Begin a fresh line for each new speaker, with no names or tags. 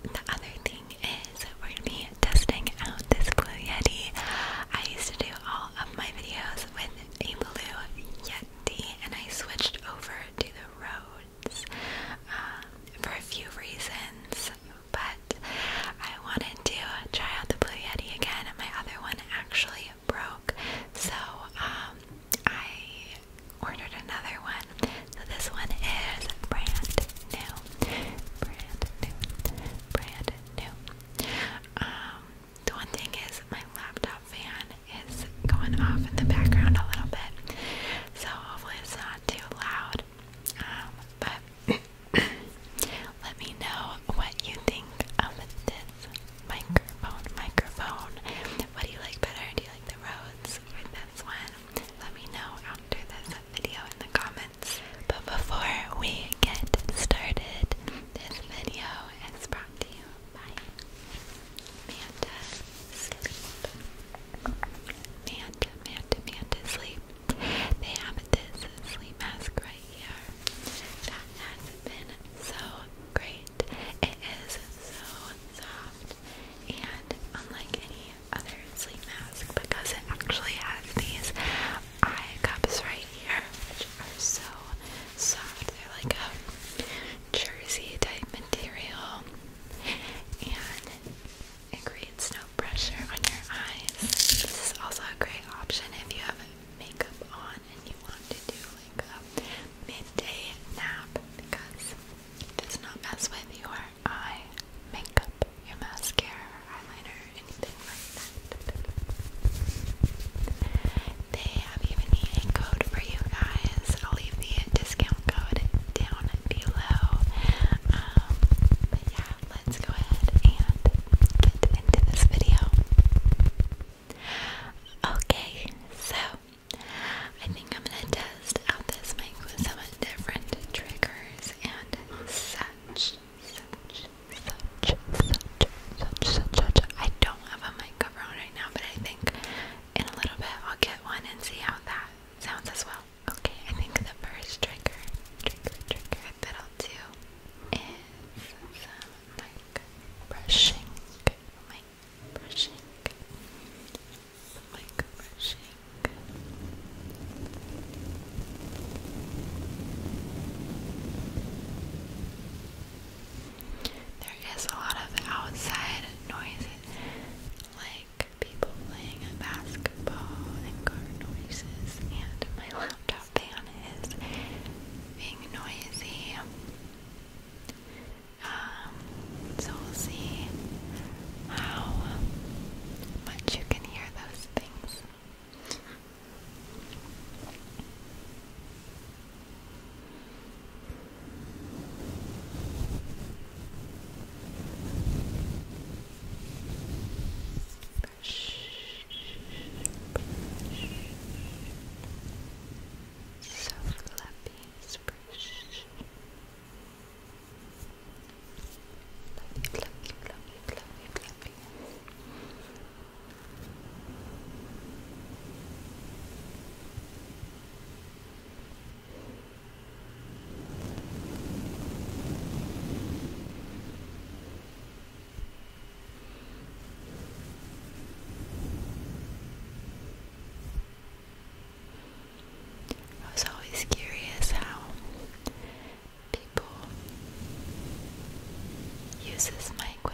the other thing is we're going to be testing out this Blue Yeti. I used to do all of my videos with a Blue Yeti, and I switched over to the Rhodes for a few reasons, but I wanted to try out the Blue Yeti again. My other one actually broke, so I ordered another one. So this one is brand new, brand new, brand new. The one thing is my laptop fan is going off in the background a little bit, so hopefully it's not too loud. But let me know what you think of this microphone. What do you like better? Do you like the Rhodes or this one? Let me know after this video in the comments. But before we get started, this video is brought to you by Manta Sleep. Manta Sleep. They have this sleep mask right here that has been so great. It is so soft, and unlike any other sleep mask, because it actually has these eye cups right here, which are so soft. They're like a jersey type material, and it creates no pressure on your eyes. This is also a great option if you have makeup on and you want to do like a midday nap, because it does not mess with your eye makeup, your mascara, eyeliner, anything like that. They have even a code for you guys. I'll leave the discount code down below. But yeah, let's go ahead and get into this video. Okay, so I think I'm gonna test out this mic with some different triggers and such. I don't have a microphone right now, but I think in a little bit I'll get one and see how that sounds as well. Okay, I think the first trigger that I'll do is some mic brushing. There is a lot of outside noises, like people playing basketball and car noises, and my laptop fan is being noisy. So we'll see how much you can hear those things. So fluffy, spruce. Fluffy. I was always curious how people use this mic